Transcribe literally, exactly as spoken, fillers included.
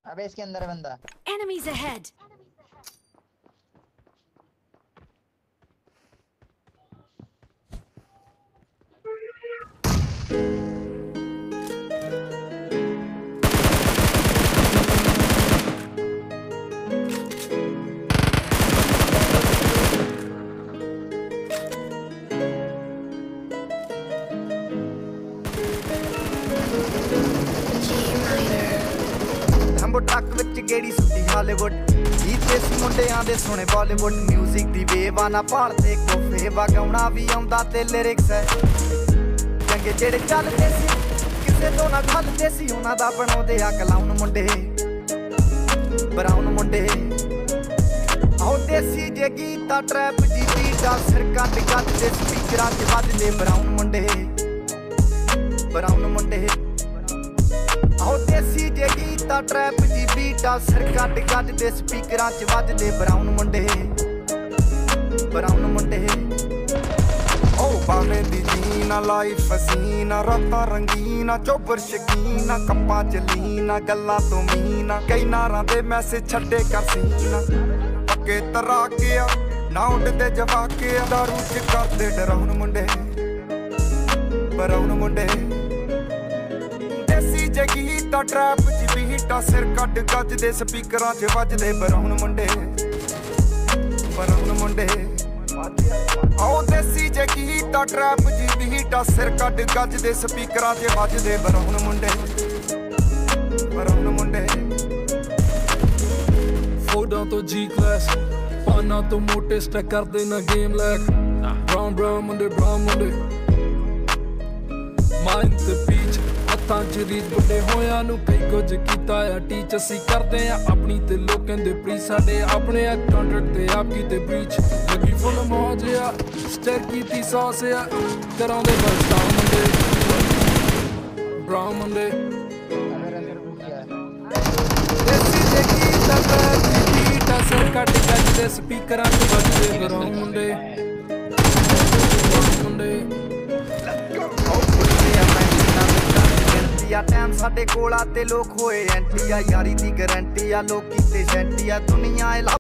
अबे इसके अंदर है बंदा। Enemies ahead. ट्रक विच गेड़ी सुटी हालीवुड जीते सी मुंडियां दे सोने बॉलीवुड म्यूजिक दी वेवा ना भालदे कोफे वा गाउणा भी आउंदा ते लिरिक्स है चंगे जेड़े चलदे सी किसे तो ना खलदे सी उन्हां दा बनाउंदे आ कलाउन मुंडे ब्राउन मुंडे आओ देसी जे गीता ट्रैप जी बीटा सिर कट कट दे स्पीकरां च वजदे ब्राउन मुंडे ब्राउन मुंडे आओ देसी जे गीता ट्रैप जी बीटा सिर कट कट दे स्पीकरां च वजदे ब्राउन मुंडे ब्राउन मुंडे ओ बावे दी जीना लाइफ हसीना रातां रंगीना चोबर शकीना कप्पां च लीना गल्लां तो मीना कई नारां दे मैसेज छड्डे कर सीना पक्के तरा के ना उडदे जवाके दारू च करदे डराउन मुंडे ब्राउन मुंडे जे गीता ट्रैप च बीटा सिर कट गज दे स्पीकरां च वजदे ब्राउन मुंडे ब्राउन मुंडे आओ देसी जे गीता ट्रैप च बीटा सिर कट गज दे स्पीकरां च वजदे ब्राउन मुंडे ब्राउन मुंडे फोडां तो जी क्लास पाना तो मोटे स्टैक करदे ना गेम लैक ब्राउन ब्राउन मुंडे ब्राउन मुंडे माइंड ते पीच हत्थां च रीत बड़े होया नू कई कुछ कीता आ टीच असी करदे आ अपनी ते लोकां दे प्री साडे अपने आ कॉन्ट्रैक्ट ते आप कीते ब्रीच लगी फुल मौज आ स्टेर कीती सॉस आ कराउंदे बस डाउन मुंडे ब्राउन मुंडे देसी जे गीता ट्रैप च बीटा सिर कट कट दे स्पीकरां च वजदे ब्राउन मुंडे मुंडे टाइम साडे कोल आ ते लोक होए एंटी आ यारी दी गारंटी आ लोकी ते सेंटी आ दुनिया